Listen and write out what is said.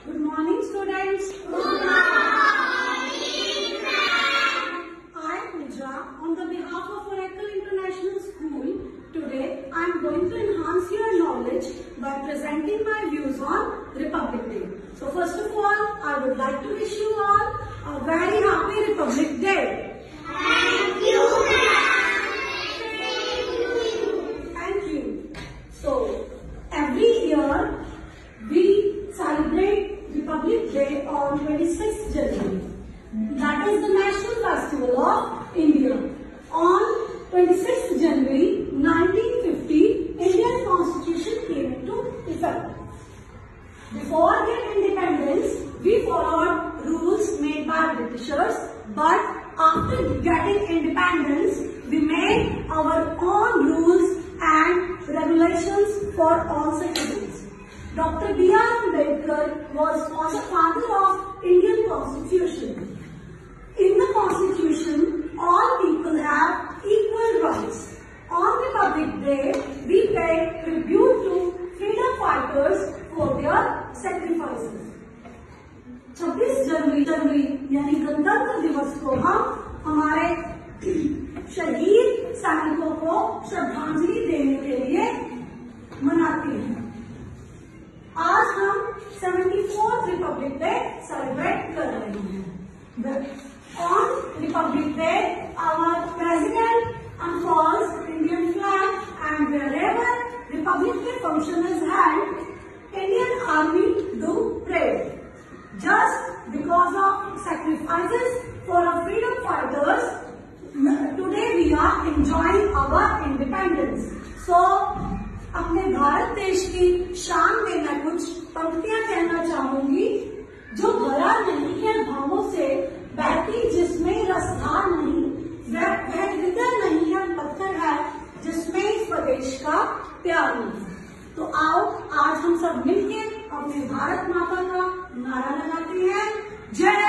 Good morning, students. Good morning, ma'am. I, Pooja, on the behalf of Oracle International School, today I am going to enhance your knowledge by presenting my views on Republic Day. So first of all, I would like to wish you all a very happy Republic Day. Thank you, ma'am. Thank you. So every year we celebrate Republic Day on 26th January. That is the national festival of India. On 26th January 1950, Indian Constitution came into effect. Before their independence, we followed rules made by Britishers, but after getting independence, we made our own rules and regulations for all citizens. Dr. B.R. Ambedkar was also father of Indian Constitution. In the Constitution, all people have equal rights. On Republic Day, we pay tribute to freedom fighters for their sacrifices. 26 जनवरी यानी गणतंत्र दिवस को हम हमारे शहीद सैनिकों को श्रद्धांजलि देने के लिए मनाते हैं। आज हम 74th रिपब्लिक डे सेलिब्रेट कर रहे हैं। On Republic Day, our president unfurls Indian flag, and wherever Republic Day function is held, Indian Army do parade. Just because of sacrifices for our freedom fighters, today we are enjoying our independence. So, अपने भारत देश की शान में मैं कुछ पंक्तियां कहना चाहूंगी, जो भरा नहीं है भावों से, बहती जिसमें रसधार नहीं, वह हृदय नहीं है, पत्थर है जिसमें स्वदेश का प्यार नहीं। तो आओ आज हम सब मिलकर अपने भारत माता का नारा लगाते हैं, जय